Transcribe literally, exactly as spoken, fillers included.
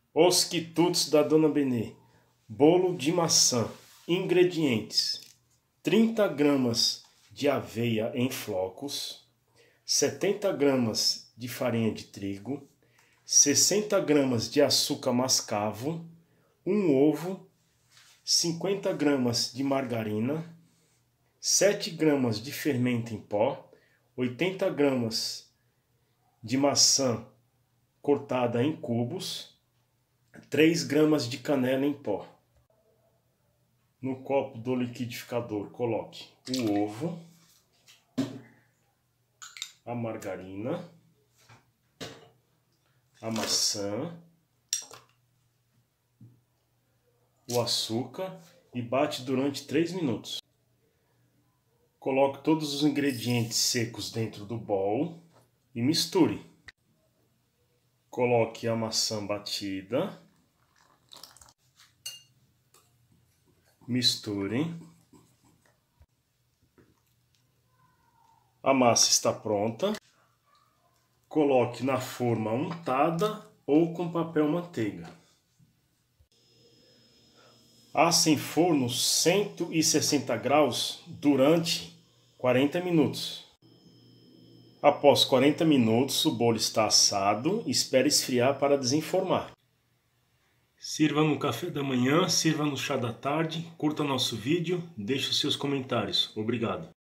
Os quitutes da Dona Benê. Bolo de maçã. Ingredientes: trinta gramas de aveia em flocos, setenta gramas de farinha de trigo, sessenta gramas de açúcar mascavo, um ovo, cinquenta gramas de margarina, sete gramas de fermento em pó, oitenta gramas de maçã cortada em cubos, três gramas de canela em pó. No copo do liquidificador, coloque o ovo, a margarina, a maçã, o açúcar e bate durante três minutos. Coloque todos os ingredientes secos dentro do bowl e misture. Coloque a maçã batida. Misture. A massa está pronta. Coloque na forma untada ou com papel manteiga. Asse em forno cento e sessenta graus durante quarenta minutos. Após quarenta minutos, o bolo está assado. Espere esfriar para desenformar. Sirva no café da manhã, sirva no chá da tarde, curta nosso vídeo, deixe os seus comentários. Obrigado.